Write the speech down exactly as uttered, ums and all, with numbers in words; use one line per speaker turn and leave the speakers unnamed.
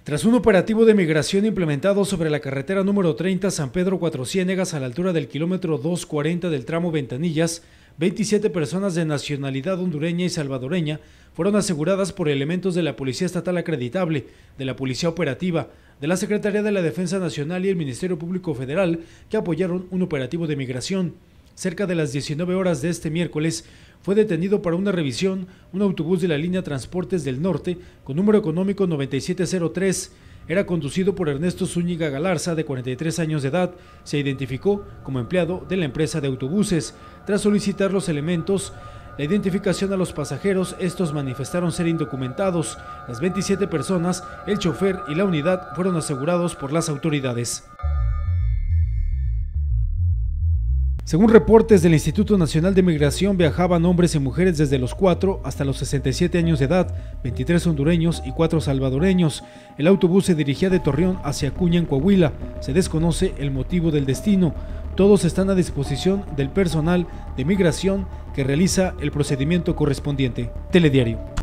Tras un operativo de migración implementado sobre la carretera número treinta San Pedro Cuatro Ciénegas a la altura del kilómetro doscientos cuarenta del tramo Ventanillas, veintisiete personas de nacionalidad hondureña y salvadoreña fueron aseguradas por elementos de la Policía Estatal Acreditable, de la Policía Operativa, de la Secretaría de la Defensa Nacional y el Ministerio Público Federal, que apoyaron un operativo de migración. Cerca de las diecinueve horas de este miércoles, fue detenido para una revisión un autobús de la línea Transportes del Norte con número económico noventa y siete cero tres. Era conducido por Ernesto Zúñiga Galarza, de cuarenta y tres años de edad. Se identificó como empleado de la empresa de autobuses. Tras solicitar los elementos, la identificación a los pasajeros, estos manifestaron ser indocumentados. Las veintisiete personas, el chofer y la unidad fueron asegurados por las autoridades. Según reportes del Instituto Nacional de Migración, viajaban hombres y mujeres desde los cuatro hasta los sesenta y siete años de edad, veintitrés hondureños y cuatro salvadoreños. El autobús se dirigía de Torreón hacia Acuña, en Coahuila. Se desconoce el motivo del destino. Todos están a disposición del personal de migración que realiza el procedimiento correspondiente. Telediario.